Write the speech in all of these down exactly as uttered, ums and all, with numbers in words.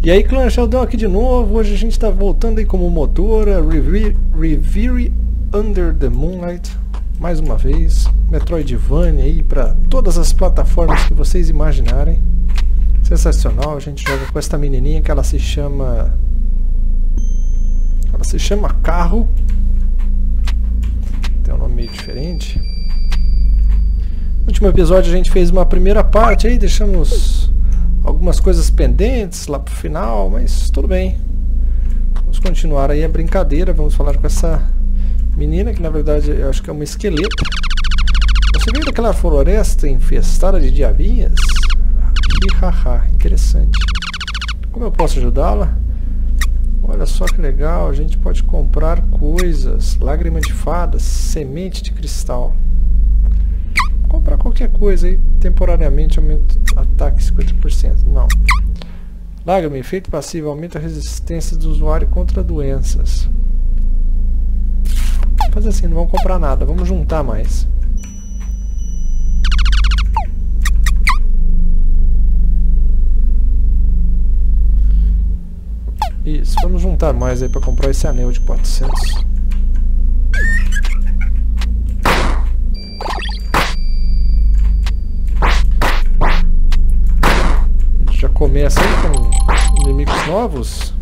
E aí, clã, Sheldon aqui de novo. Hoje a gente está voltando aí como motora Reverie Under the Moonlight. Mais uma vez, Metroidvania aí para todas as plataformas que vocês imaginarem. Sensacional, a gente joga com esta menininha que ela se chama... Ela se chama Carro. Tem um nome meio diferente. No último episódio a gente fez uma primeira parte aí, deixamos algumas coisas pendentes lá pro final, mas tudo bem. Vamos continuar aí a brincadeira, vamos falar com essa menina, que na verdade eu acho que é uma esqueleta. Você veio daquela floresta infestada de diabinhas? Que haha, interessante. Como eu posso ajudá-la? Olha só que legal, a gente pode comprar coisas. Lágrima de fadas, semente de cristal. Vou comprar qualquer coisa aí, temporariamente aumenta o ataque cinquenta por cento. Não. Lágrima, efeito passivo, aumenta a resistência do usuário contra doenças. Vou fazer assim, não vamos comprar nada, vamos juntar mais. Isso, vamos juntar mais aí para comprar esse anel de quatrocentos. A gente já começa aí com inimigos novos.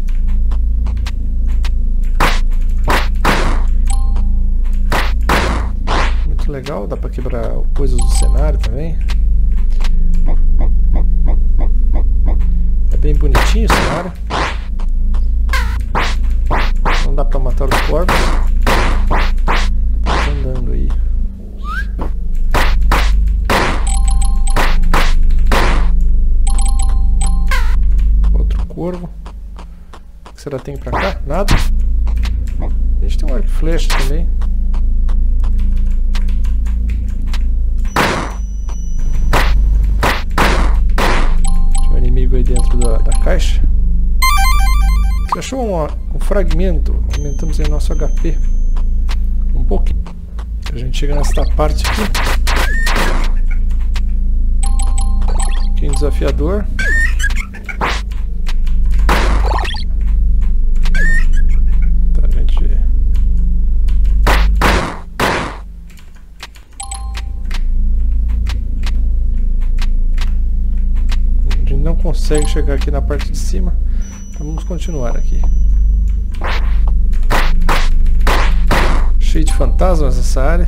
Muito legal, dá para quebrar coisas do cenário também. É bem bonitinho o cenário. Não dá pra matar os corvos. Tá andando aí. Outro corvo. O que será que tem pra cá? Nada. A gente tem um arco e flecha também. Tem um inimigo aí dentro da, da caixa. Você achou um, um fragmento? Aumentamos aí nosso H P um pouquinho. A gente chega nesta parte aqui. Um pouquinho desafiador. Tá, a gente... A gente não consegue chegar aqui na parte de cima. Vamos continuar aqui. Cheio de fantasmas essa área.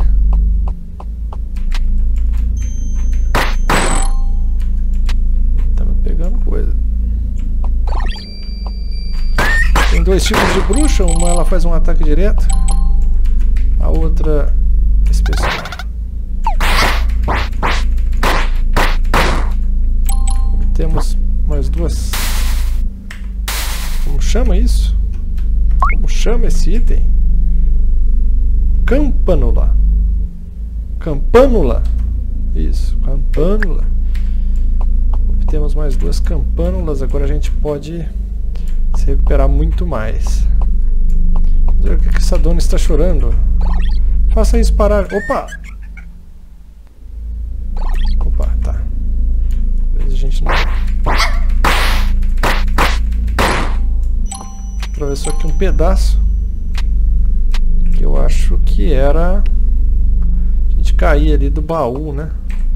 Estamos pegando coisa. Tem dois tipos de bruxa. Uma ela faz um ataque direto. A outra especial. Temos mais duas. Como chama isso? Como chama esse item? Campanula. Campanula. Isso, campanula. Obtemos mais duas campânulas. Agora a gente pode se recuperar muito mais. Vamos ver o que essa dona está chorando. Faça isso parar. Opa! Opa, tá. Talvez a gente não... Atravessou aqui um pedaço que eu acho que era a gente cair ali do baú, né?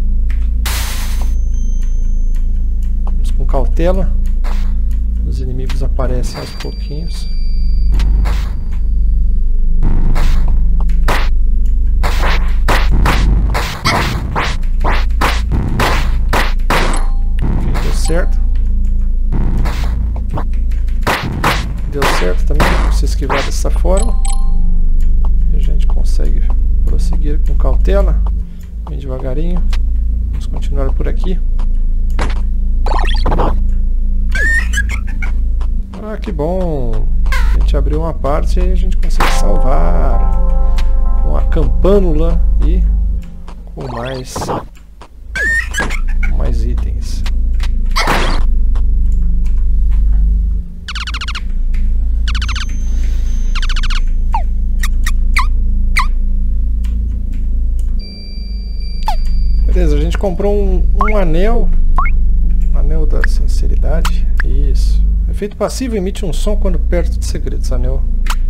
Vamos com cautela. Os inimigos aparecem aos pouquinhos. Ok, deu certo. Deu certo também, se esquivar dessa forma. E a gente consegue prosseguir com cautela, bem devagarinho. Vamos continuar por aqui. Ah, que bom! A gente abriu uma parte e aí a gente consegue salvar com a campânula e com mais, com mais itens. Beleza, a gente comprou um, um anel, anel da, assim, Facilidade. Isso. Efeito passivo emite um som quando perto de segredos, anel.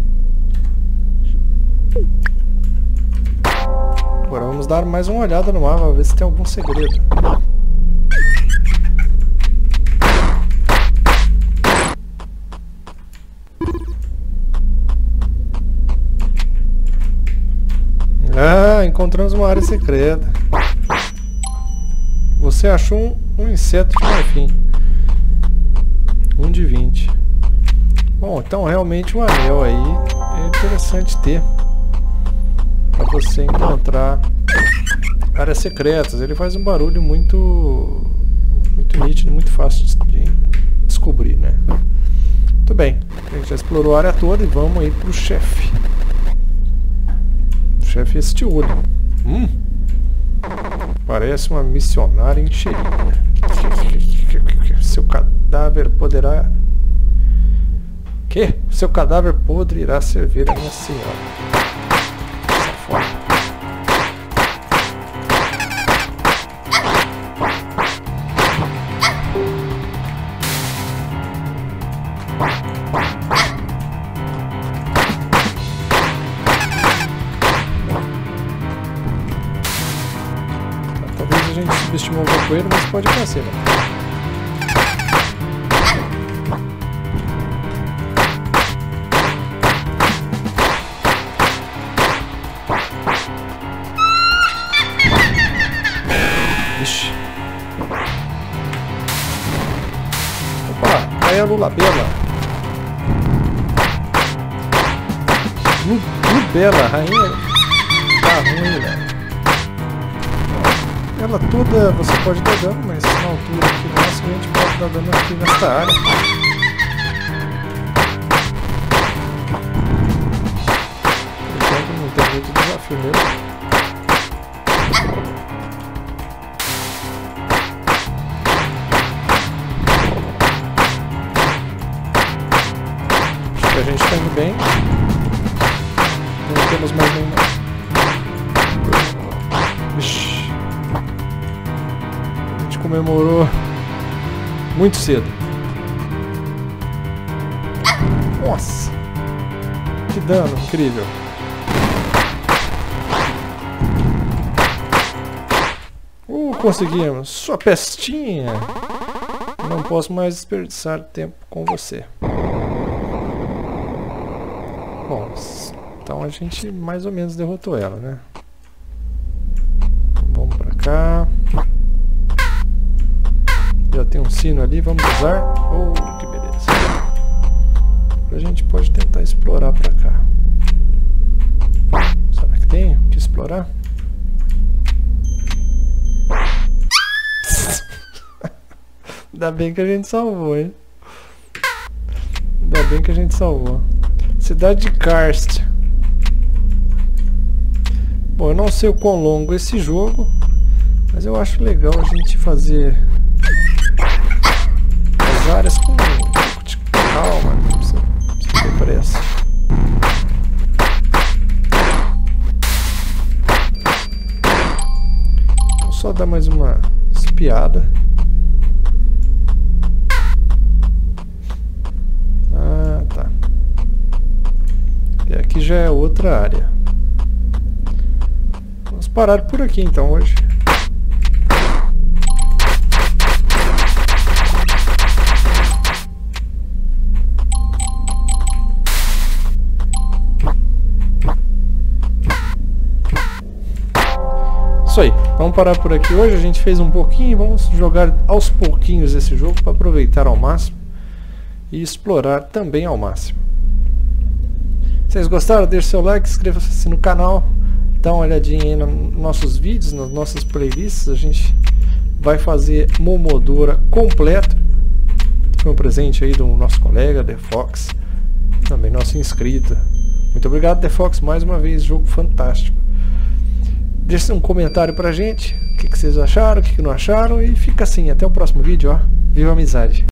Agora vamos dar mais uma olhada no mapa, ver se tem algum segredo. Ah, encontramos uma área secreta. Você achou um, um inseto de marfim. um de vinte. Bom, então realmente um anel aí é interessante ter para você encontrar áreas secretas. Ele faz um barulho muito muito nítido, muito fácil de descobrir, né? Muito bem, a gente já explorou a área toda e vamos aí pro chefe. O chefe é este olho. Hum, parece uma missionária enxerida. Seu cadáver poderá... Que? Seu cadáver podre irá servir a minha senhora. Sai fora. Talvez a gente subestimou o capoeiro, mas pode acontecer, né? Opa, aí a Lulabela. Lulabela, rainha da ruína. Ela toda você pode dar dano, mas na altura aqui nossa a gente pode dar dano aqui nesta área. Por enquanto não tem muito desafio mesmo. A gente está indo bem. Não temos mais nenhuma. Ixi. A gente comemorou muito cedo. Nossa! Que dano incrível! Uh, conseguimos! Sua pestinha! Não posso mais desperdiçar tempo com você. Bom, então a gente mais ou menos derrotou ela, né? Vamos pra cá. Já tem um sino ali, vamos usar. Oh, que beleza. A gente pode tentar explorar pra cá. Será que tem o que explorar? Ainda bem que a gente salvou, hein? Ainda bem que a gente salvou. Cidade de Karst. Bom, eu não sei o quão longo é esse jogo, mas eu acho legal a gente fazer as áreas com um pouco de calma, não precisa, não precisa ter pressa. Vou só dar mais uma espiada. Ah, tá. E aqui já é outra área. Vamos parar por aqui então hoje. Isso aí, vamos parar por aqui hoje. A gente fez um pouquinho, vamos jogar aos pouquinhos esse jogo para aproveitar ao máximo e explorar também ao máximo. Se vocês gostaram, deixe seu like, inscreva-se no canal, dá uma olhadinha aí nos nossos vídeos, nas nossas playlists. A gente vai fazer Momodora completo. Foi um presente aí do nosso colega The Fox, também nosso inscrito. Muito obrigado, The Fox, mais uma vez, jogo fantástico. Deixe um comentário pra gente, o que, que vocês acharam, o que, que não acharam, e fica assim, até o próximo vídeo, ó. Viva a amizade!